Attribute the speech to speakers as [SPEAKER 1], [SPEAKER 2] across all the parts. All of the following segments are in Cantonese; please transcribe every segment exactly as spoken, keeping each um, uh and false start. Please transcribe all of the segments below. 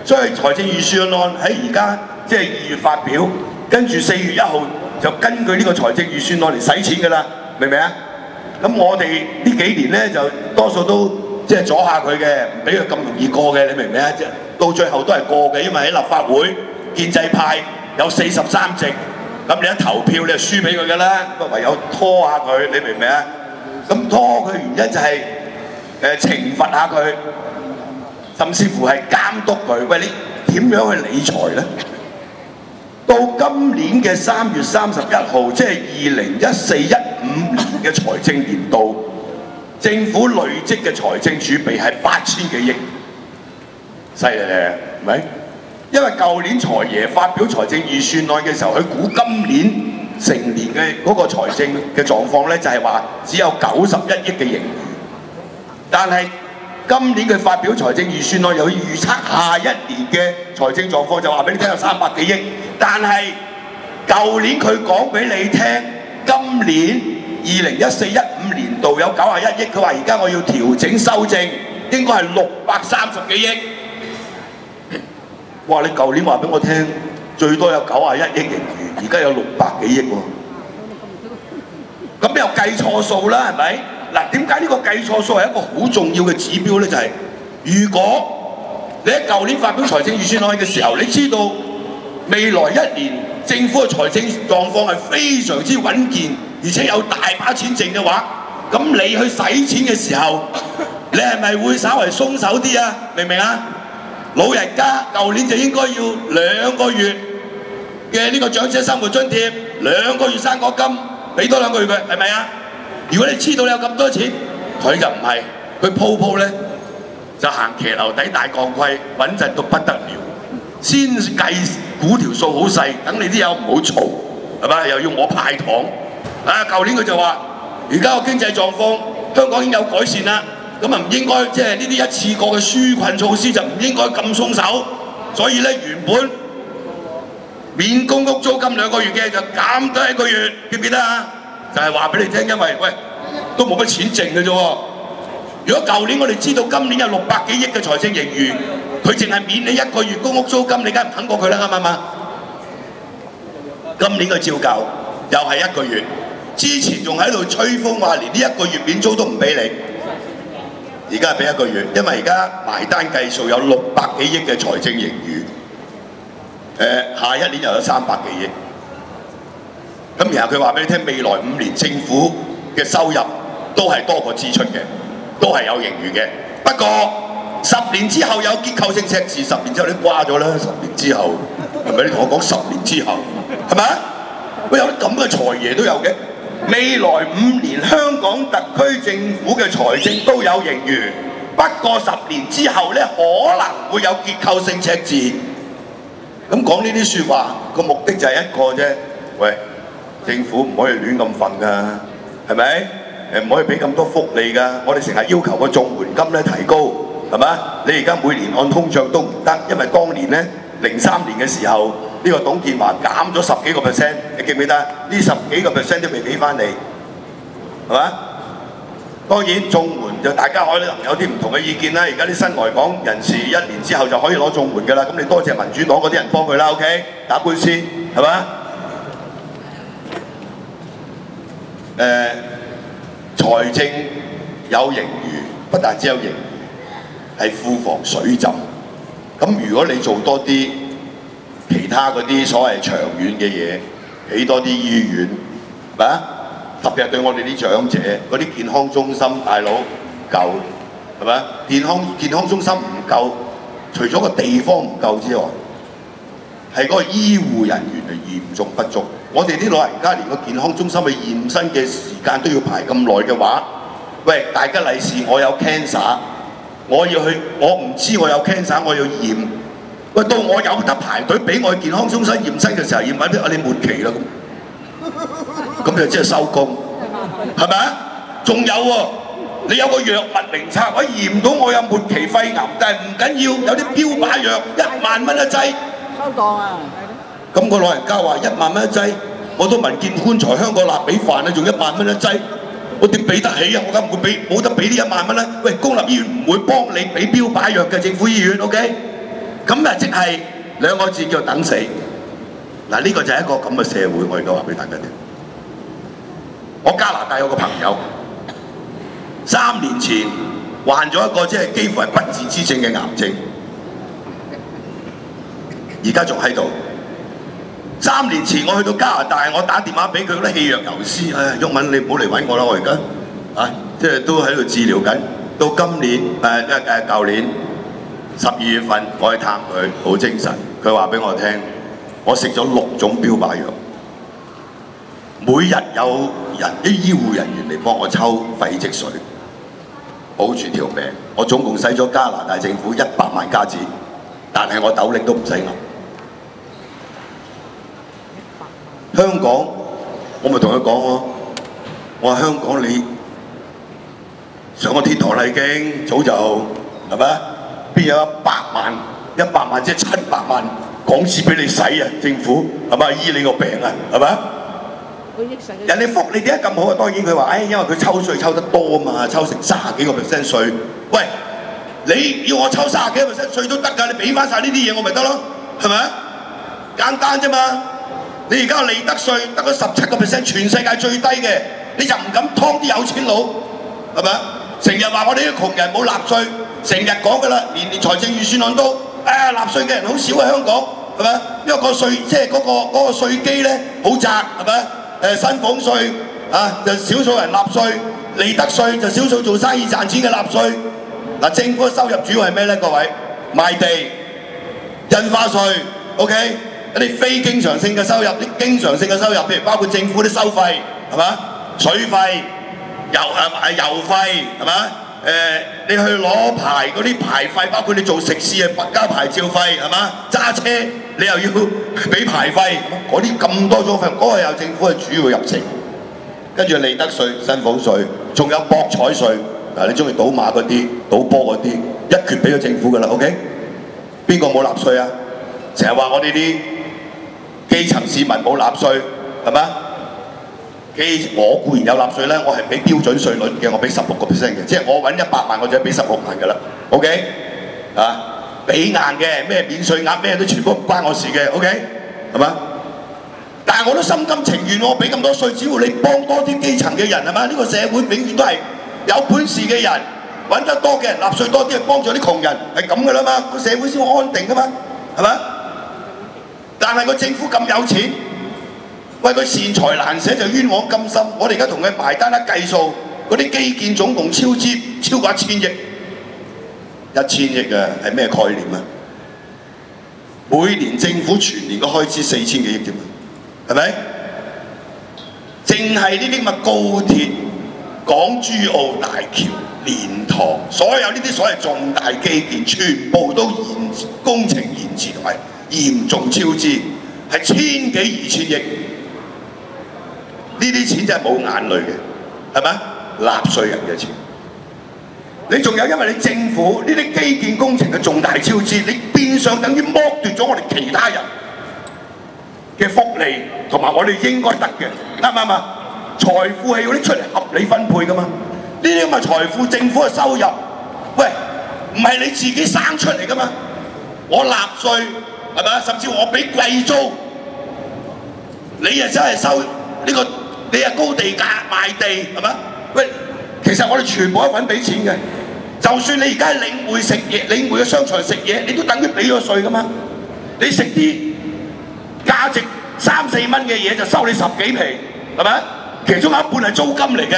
[SPEAKER 1] 所以財政預算案喺而家即係二月發表，跟住四月一號就根據呢個財政預算案嚟使錢㗎啦，明唔明啊？咁我哋呢幾年咧就多數都即係阻下佢嘅，唔俾佢咁容易過嘅，你明唔明啊？即係到最後都係過嘅，因為喺立法會建制派有四十三席，咁你一投票你就輸俾佢㗎啦，咁唯有拖下佢，你明唔明啊？咁拖佢原因就係、是、誒、呃、懲罰下佢，甚至乎係監督佢。喂，你點樣去理財咧？到今年嘅三月三十一號，即係二零一四一五年嘅財政年度，政府累積嘅財政儲備係八千幾億，犀利咧，係咪？因為舊年財爺發表財政預算案嘅時候，佢估今年成年嘅嗰個財政嘅狀況咧，就係話只有九十一億嘅盈餘，但係今年佢發表財政預算案又預測下一年嘅財政狀況，就話俾你聽有三百幾億。但係舊年佢講俾你聽，今年二零一四一五年度有九十一億，佢話而家我要調整修正，應該係六百三十幾億。哇！你舊年話俾我聽，最多有九十一億盈餘，而家有六百幾億喎。咁又計錯數啦，係咪？嗱，點解呢個計錯數係一個好重要嘅指標咧？就係、是、如果你喺舊年發表財政預算案嘅時候，你知道未來一年政府嘅財政狀況係非常之穩健，而且有大把錢剩嘅話，咁你去使錢嘅時候，你係咪會稍為鬆手啲啊？明唔明啊？老人家舊年就應該要兩個月嘅呢個長者生活津貼，兩個月生果金，俾多兩個月佢，係咪啊？如果你知道你有咁多錢，佢就唔係，佢鋪鋪咧就行騎樓底大鋼盔，穩陣到不得了。先計估條數好細，等你啲友唔好嘈，係嘛？又要我派糖。啊，舊年佢就話，而家個經濟狀況香港已經有改善啦。咁啊唔應該即係呢啲一次過嘅紓困措施就唔應該咁鬆手，所以咧原本免公屋租金兩個月嘅就減咗一個月，記唔記得啊？就係話俾你聽，因為喂都冇乜錢剩嘅啫喎。如果舊年我哋知道今年有六百幾億嘅財政盈餘，佢淨係免你一個月公屋租金，你梗係唔肯過佢啦，啱唔啱？今年佢照舊，又係一個月，之前仲喺度吹風話連呢一個月免租都唔俾你。而家係俾一個月，因為而家埋單計數有六百幾億嘅財政盈餘，誒、呃、下一年又有三百幾億。咁然後佢話俾你聽，未來五年政府嘅收入都係多過支出嘅，都係有盈餘嘅。不過十年之後有結構性赤字，十年之後你瓜咗啦。十年之後係咪？你同我講十年之後係咪啊？喂，有啲咁嘅財爺都有嘅。未來五年香港特區政府嘅財政都有盈餘，不過十年之後咧可能會有結構性赤字。咁講呢啲説話個目的就係一個啫。喂，政府唔可以亂咁瞓㗎，係咪？誒唔可以俾咁多福利㗎。我哋成日要求個綜援金咧提高，係嘛？你而家每年按通脹都唔得，因為當年咧零三年嘅時候。呢個董建華減咗十幾個 percent， 你記唔記得？呢十幾個 percent 都未俾翻你，係嘛？當然綜援就大家可能有啲唔同嘅意見啦。而家啲新來港人士一年之後就可以攞綜援㗎啦。咁你多謝民主黨嗰啲人幫佢啦 ，OK？ 打官司係嘛？誒、呃，財政有盈餘，不但只有盈餘，係庫房水浸。咁如果你做多啲，其他嗰啲所謂長遠嘅嘢，起多啲醫院，係咪啊？特別係對我哋啲長者，嗰啲健康中心，大佬夠係咪？健康健康中心唔夠，除咗個地方唔夠之外，係嗰個醫護人員係嚴重不足。我哋啲老人家連個健康中心去驗身嘅時間都要排咁耐嘅話，喂，大吉利是我有 cancer， 我要去，我唔知我有 cancer， 我要驗。喂，到我有得排隊俾我去健康中心驗身嘅時候，驗揾啲啊你末期啦咁，咁就即係收工，係咪啊？仲有喎，你有個藥物名冊，我驗到我有末期肺癌，但係唔緊要，有啲標靶藥一萬蚊一劑，收檔啊！咁個老人家話一萬蚊一劑，我都民建棺材香港臘味飯啊，仲一萬蚊一劑，我點俾得起啊？我梗唔會俾，冇得俾呢一萬蚊啦。喂，公立醫院唔會幫你俾標靶藥嘅，政府醫院 ，OK？ 咁啊即係兩個字叫等死。嗱呢個就係一個咁嘅社會，我而家話俾大家聽。我加拿大有個朋友，三年前患咗一個即係幾乎係不治之症嘅癌症，而家仲喺度。三年前我去到加拿大，我打電話俾佢嗰啲氣若游絲，唉，毓民你唔好嚟揾我啦，我而家啊即係都喺度治療緊。到今年誒誒誒舊年十二月份，我去探佢，好精神。佢話俾我聽，我食咗六種標靶藥，每日有人啲醫護人員嚟幫我抽肺積水，保住條命。我總共使咗加拿大政府一百萬加紙，但係我斗零都唔使揞。香港，我咪同佢講咯，我話香港你上個天堂啦已經，早就係咪？邊有一百萬？一百萬即係七百萬港紙俾你使啊！政府係咪醫你個病啊？係咪？人哋福利點解咁好啊？當然佢話，誒，因為佢抽稅抽得多啊嘛，抽成三十幾個 percent 稅。喂，你要我抽三十幾個 percent 稅都得㗎，你俾翻晒呢啲嘢我咪得咯，係咪？簡單啫嘛。你而家利得稅得嗰十七個 percent， 全世界最低嘅，你就唔敢劏啲有錢佬，係咪？成日話我哋啲窮人冇納稅，成日講㗎啦，年年財政預算案都，啊納稅嘅人好少喺香港，係咪？因為個稅即係嗰個嗰個稅基咧好窄，係咪？誒薪俸稅啊就少數人納稅，利得稅就少數做生意賺錢嘅納稅。嗱，政府嘅收入主要係咩咧？各位，賣地、印花稅 ，OK。一啲非經常性嘅收入，啲經常性嘅收入，譬如包括政府啲收費，係嘛？水費、油誒誒油費，係嘛？誒、呃，你去攞牌嗰啲牌費，包括你做食肆嘅交牌照費，係嘛？揸車你又要俾牌費，嗰啲咁多種費，嗰、嗰個由政府係主要入城，跟住利得稅、薪俸稅，仲有博彩稅。嗱，你中意賭馬嗰啲、賭波嗰啲，一拳俾咗政府㗎啦 ，OK？ 邊個冇納稅啊？成日話我哋啲基層市民冇納稅，係咪？基我固然有納稅咧，我係俾標準稅率嘅，我俾十六個 percent 嘅，即係我揾一百萬我就俾十六萬㗎啦 ，OK？ 啊，俾硬嘅咩免稅額咩都全部唔關我事嘅 ，OK？ 係嘛？但係我都心甘情願，我俾咁多稅，只要你幫多啲基層嘅人係嘛？呢個社會永遠都係有本事嘅人揾得多嘅人納稅多啲，去幫助啲窮人係咁㗎啦嘛，個社會先會安定㗎嘛，係嘛？但係個政府咁有錢，喂佢善財難捨就冤枉甘心。我哋而家同佢埋單一計數，嗰啲基建總共超支超過一千億，一千億啊係咩概念啊？每年政府全年嘅開支四千幾億啫嘛，係咪？淨係呢啲咁嘅高鐵、港珠澳大橋、蓮塘，所有呢啲所謂重大基建，全部都延工程延遲同埋嚴重超支，係千幾二千億。呢啲錢真係冇眼淚嘅，係咪？納稅人嘅錢。你仲有因為你政府呢啲基建工程嘅重大超支，你變相等於剝奪咗我哋其他人嘅福利同埋我哋應該得嘅，啱唔啱啊？財富係要拎出嚟合理分配㗎嘛。呢啲咁嘅財富，政府嘅收入，喂，唔係你自己生出嚟㗎嘛？我納稅係咪？甚至我俾貴租，你又真係收呢、呢個，你又高地價賣地係咪？喂，其實我哋全部一份俾錢嘅，就算你而家喺領匯食嘢，領匯嘅商場食嘢，你都等於俾咗稅㗎嘛？你食啲價值三四蚊嘅嘢就收你十幾皮，係咪？其中有一半係租金嚟嘅。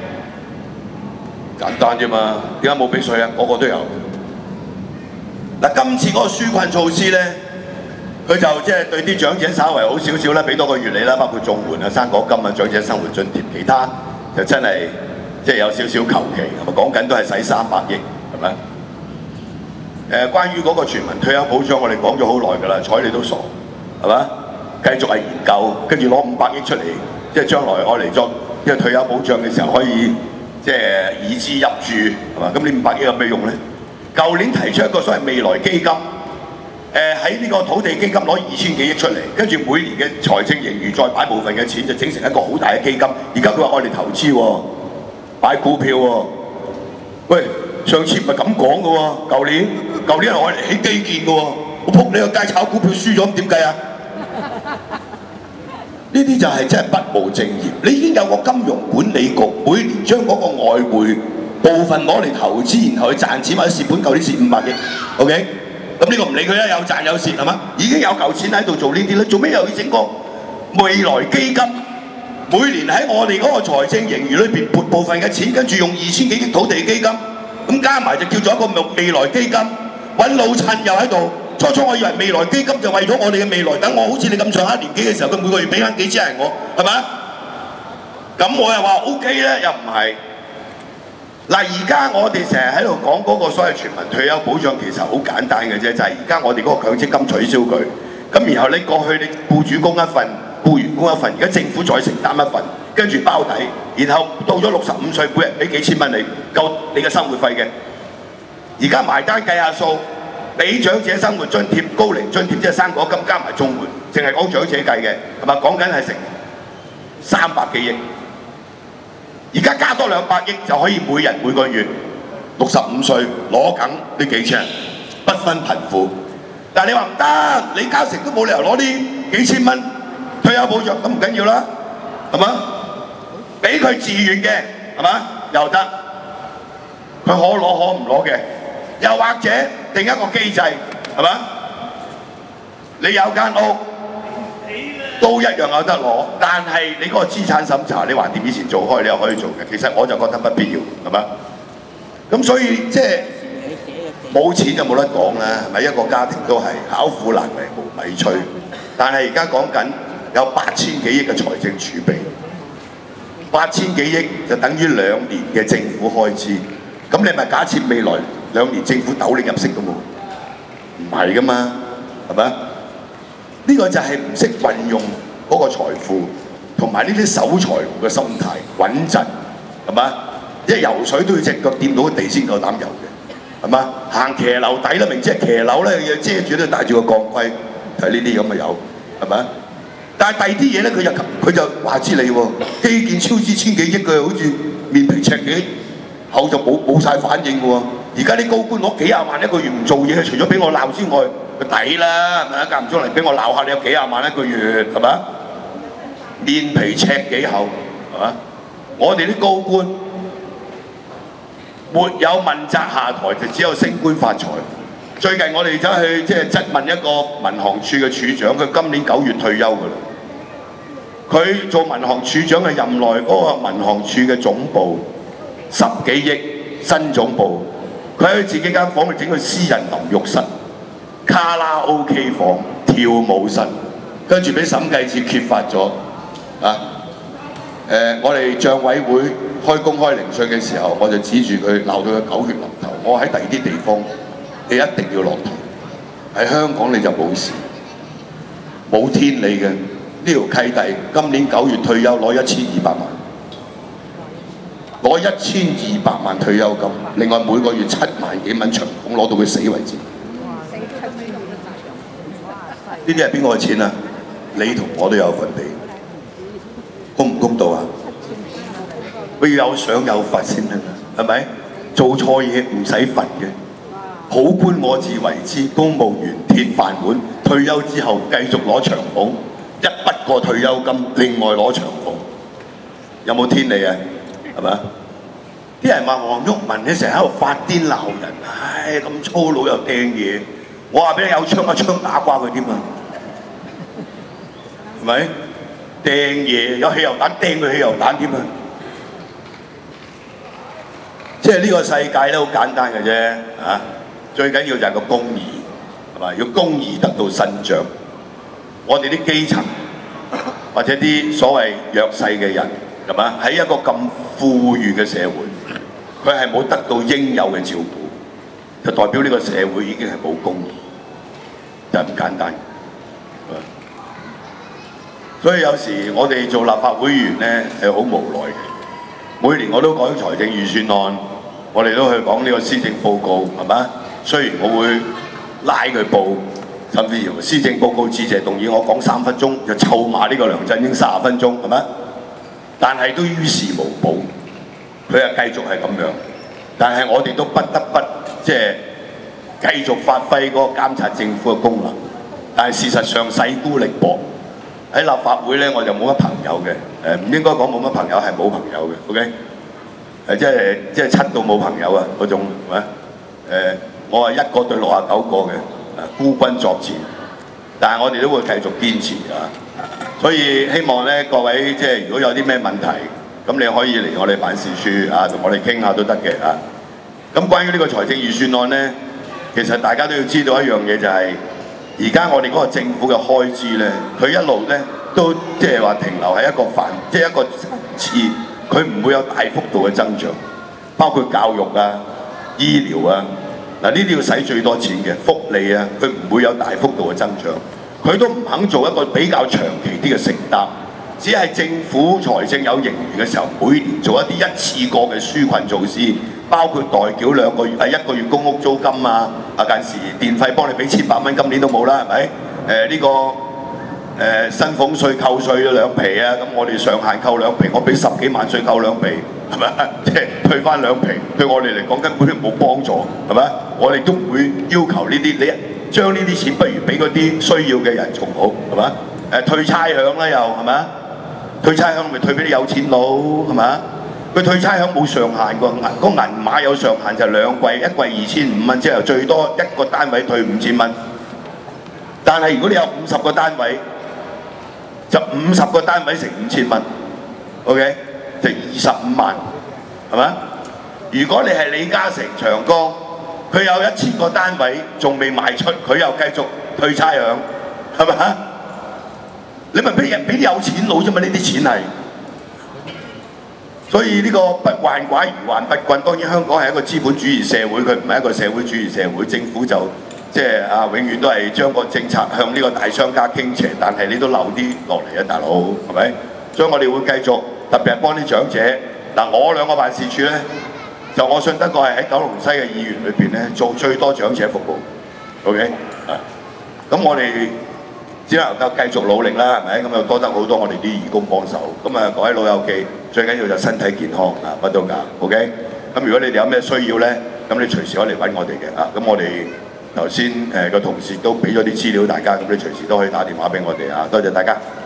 [SPEAKER 1] 簡單啫嘛，點解冇俾稅啊？個個都有。嗱，今次嗰個紓困措施咧，佢就即係對啲長者稍為好少少啦，俾多個月你啦，包括綜援啊、生果金啊、長者生活津貼，其他就真係即係有少少求其，係咪講緊都係使三百億，係咪？誒，關於嗰個全民退休保障，我哋講咗好耐㗎啦，睬你都傻，係嘛？繼續係研究，跟住攞五百億出嚟，即係將來愛嚟作因為退休保障嘅時候可以。即係以資入住係嘛？咁呢五百億有咩用咧？舊年提出一個所謂未來基金，誒喺呢個土地基金攞二千幾億出嚟，跟住每年嘅財政盈餘再擺部分嘅錢就整成一個好大嘅基金。而家佢話愛嚟投資喎，擺股票喎。喂，上次唔係咁講嘅喎，舊年舊年係愛嚟起基建嘅喎， 我撲你個街炒股票輸咗咁點計啊？呢啲就係真係不務正業。你已經有個金融管理局，每年將嗰個外匯部分攞嚟投資，然後去賺錢或者蝕本，舊年蝕五百億 ，OK？ 咁呢個唔理佢啦，有賺有蝕係嘛？已經有嚿錢喺度做呢啲咧，做咩又要整個未來基金？每年喺我哋嗰個財政盈餘裏邊撥部分嘅錢，跟住用二千幾億土地基金，咁加埋就叫做一個未來基金。揾老襯又喺度。初初我以為未來基金就為咗我哋嘅未來，等我好似你咁上下年紀嘅時候，佢每個月俾翻幾千人我，係咪？咁我又話 O K 咧，又唔係。嗱，而家我哋成日喺度講嗰個所謂全民退休保障，其實好簡單嘅啫，就係而家我哋嗰個強積金取消佢，咁然後你過去你僱主供一份，僱員供一份，而家政府再承擔一份，跟住包底，然後到咗六十五歲，每人俾幾千蚊你，夠你嘅生活費嘅。而家埋單計下數。俾長者生活津貼、高齡津貼，即係生果金加埋綜援，淨係講長者計嘅，係咪？講緊係成三百幾億。而家加多兩百億就可以每人每個月六十五歲攞緊呢幾千，不分貧富。但係你話唔得，李嘉誠都冇理由攞呢幾千蚊退休保障，咁唔緊要啦，係嘛？俾佢自願嘅，係嘛？又得，佢可攞可唔攞嘅。又或者定一個機制，係嘛？你有間屋都一樣有得攞，但係你嗰個資產審查，你橫掂以前做開，你又可以做嘅。其實我就覺得不必要，係嘛？咁所以即係冇錢就冇得講啦，係咪？一個家庭都係巧婦難為無米炊，但係而家講緊有八千幾億嘅財政儲備，八千幾億就等於兩年嘅政府開支。咁你咪假設未來兩年政府斗你入息都冇，唔係噶嘛，係咪？呢個就係唔識運用嗰個財富，同埋呢啲守財奴嘅心態，穩陣，係嘛？一游水都要隻腳掂到地先夠膽游嘅，係嘛？行騎樓底啦，明知係騎樓咧，要遮住都帶住個鋼盔，就係呢啲咁嘅友，係咪？但係第二啲嘢咧，佢就佢就話知你喎，基建超支千幾億嘅，好似面皮赤幾後就冇冇曬反應嘅喎。而家啲高官攞幾廿萬一個月唔做嘢，除咗俾我鬧之外，佢抵啦，係咪啊？間唔中嚟俾我鬧下，你有幾廿萬一個月，係咪？面皮赤幾厚，係嘛？我哋啲高官沒有問責下台，就只有升官發財。最近我哋走去即係質問一個民航處嘅處長，佢今年九月退休㗎啦。佢做民航處長嘅任內，嗰個民航處嘅總部十幾億新總部，佢喺自己間房度整個私人淋浴室、卡拉 OK 房、跳舞室，跟住俾審計署揭發咗啊！誒、呃，我哋帳委會開公開聆訊嘅時候，我就指住佢鬧到佢狗血淋頭。我喺第二啲地方，你一定要落台。喺香港你就冇事，冇天理嘅。呢條契弟今年九月退休，攞一千二百萬，攞一千二百萬退休金，另外每個月七萬幾蚊長俸，攞到佢死為止。呢啲係邊個嘅錢啊？你同我都有份俾。公唔公道啊？佢要有賞有罰先得㗎，係咪？做錯嘢唔使罰嘅，好官我自為之。公務員鐵飯碗，退休之後繼續攞長俸，一筆過退休金，另外攞長俸，有冇天理啊？係咪？啲人話黃毓民你成日喺度發癲鬧人，唉咁粗魯又掟嘢，我話俾你有槍一槍打瓜佢添啊，係咪？掟嘢有汽油彈掟佢汽油彈添啊！即係呢個世界咧好簡單嘅啫，啊！最緊要就係個公義，係咪？要公義得到伸張。我哋啲基層或者啲所謂弱勢嘅人，係嘛？喺一個咁富裕嘅社會，佢係冇得到應有嘅照顧，就代表呢個社會已經係冇公義，就係咁簡單。所以有時我哋做立法會議員咧係好無奈嘅。每年我都講財政預算案，我哋都去講呢個施政報告，係嘛？雖然我會拉佢報，甚至乎施政報告致謝動議，我講三分鐘就臭罵呢個梁振英三十分鐘，係咪？但係都於事無補，佢係繼續係咁樣。但係我哋都不得不即係繼續發揮嗰個監察政府嘅功能。但係事實上勢孤力薄，喺立法會咧我就冇乜朋友嘅，誒唔應該講冇乜朋友，係冇朋友嘅 ，OK？ 誒即係即係七到冇朋友啊嗰種，係咪？誒我係一個對六十九個嘅，誒孤軍作戰，但係我哋都會繼續堅持啊！所以希望咧各位即係如果有啲咩問題，咁你可以嚟我哋辦事處啊，同我哋傾下都得嘅啊。咁關於呢個財政預算案咧，其實大家都要知道一樣嘢就係、是。而家我哋嗰個政府嘅開支咧，佢一路咧都即係話停留喺一個範，即係一個層次，佢唔會有大幅度嘅增長，包括教育啊、醫療啊，嗱呢啲要使最多錢嘅福利啊，佢唔會有大幅度嘅增長，佢都唔肯做一個比較長期啲嘅承擔，只係政府財政有盈餘嘅時候，每年做一啲一次過嘅紓困措施。包括代繳兩個月係一個月公屋租金啊，啊近時電費幫你俾千百蚊，今年都冇啦，係咪？誒、呃、呢、這個誒、呃、薪俸稅扣稅兩皮啊，咁我哋上限扣兩皮，我俾十幾萬稅扣兩皮，係咪？即係退翻兩皮，對我哋嚟講根本都冇幫助，係咪？我哋都唔會要求呢啲，你將呢啲錢不如俾嗰啲需要嘅人仲好，係咪？誒、呃、退差餉啦又係咪？退差餉咪退俾啲有錢佬，係咪？佢退差餉冇上限個銀個銀碼有上限就兩季，一季二千五蚊，即係最多一個單位退五千蚊。但係如果你有五十個單位，就五十個單位乘五千蚊 ，OK， 就二十五萬，係咪？如果你係李嘉誠長江，佢有一千個單位仲未賣出，佢又繼續退差餉，係咪？你咪俾人俾啲有錢佬啫嘛，呢啲錢係。所以呢個不患寡而患不均，當然香港係一個資本主義社會，佢唔係一個社會主義社會，政府就即係啊永遠都係將個政策向呢個大商家傾斜，但係你都留啲落嚟啊，大佬係咪？所以我哋會繼續特別係幫啲長者。嗱，我兩個辦事處咧，就我信得過係喺九龍西嘅議員裏邊咧做最多長者服務 ，OK 啊？咁我哋只能夠繼續努力啦，係咪？咁又多得好多我哋啲義工幫手。咁啊，各位老友記，最緊要就身體健康啊，乜都搞 ，OK。咁如果你哋有咩需要咧，咁你隨時可以嚟揾我哋嘅啊。咁我哋頭先誒個同事都俾咗啲資料大家，咁你隨時都可以打電話俾我哋啊。多謝大家。